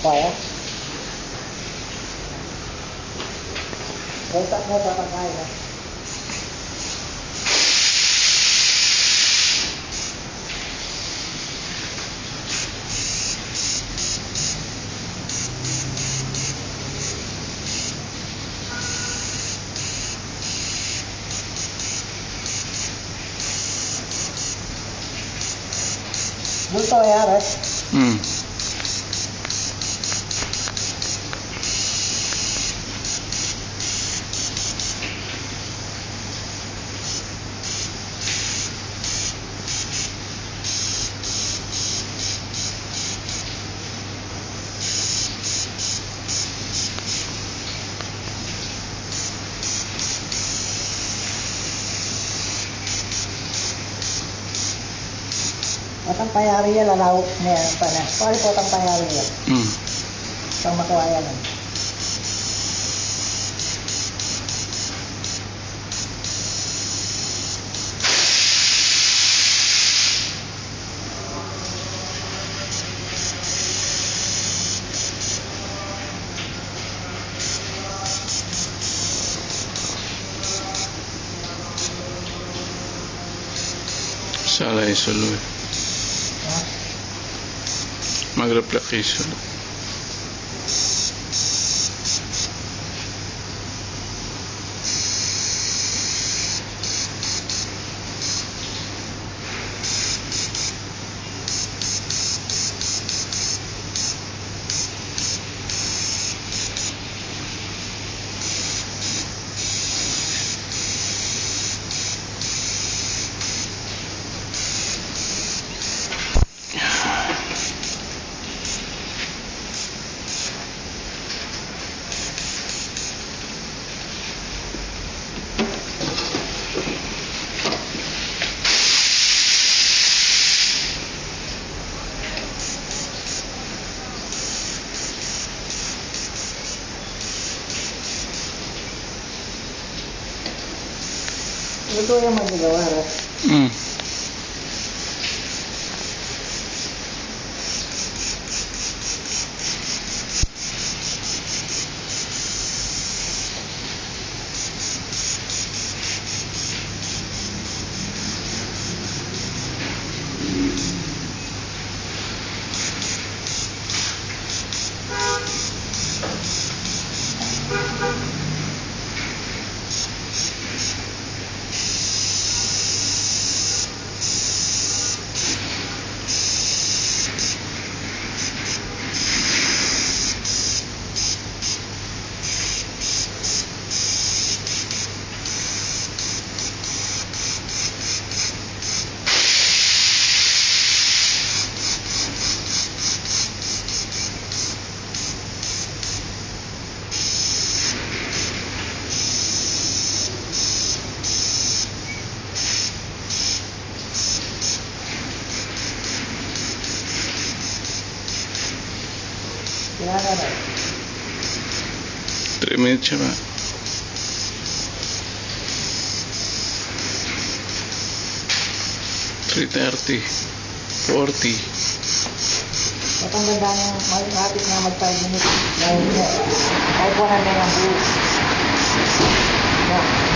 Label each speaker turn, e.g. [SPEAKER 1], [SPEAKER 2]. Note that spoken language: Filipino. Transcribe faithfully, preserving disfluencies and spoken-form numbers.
[SPEAKER 1] Kaya? Voltak mo pa pagkain na. Bulto ya, Res?
[SPEAKER 2] Hmm.
[SPEAKER 1] Potang payari yan, lalawak niya pa na. Pari potang payari yan.
[SPEAKER 2] Hmm.
[SPEAKER 1] Pang makuha yan.
[SPEAKER 2] Salah isolo eh.
[SPEAKER 1] Ha?
[SPEAKER 2] Mag-reflect isolo. Ito yung magagawa, Res. Hmm.
[SPEAKER 1] Kailangan na.
[SPEAKER 2] three minutes siya ba? three thirty. forty.
[SPEAKER 1] At ang ganda niyang malapit na mag-five minutes. Dahil niya, kahit one hundred ang buo. Yeah.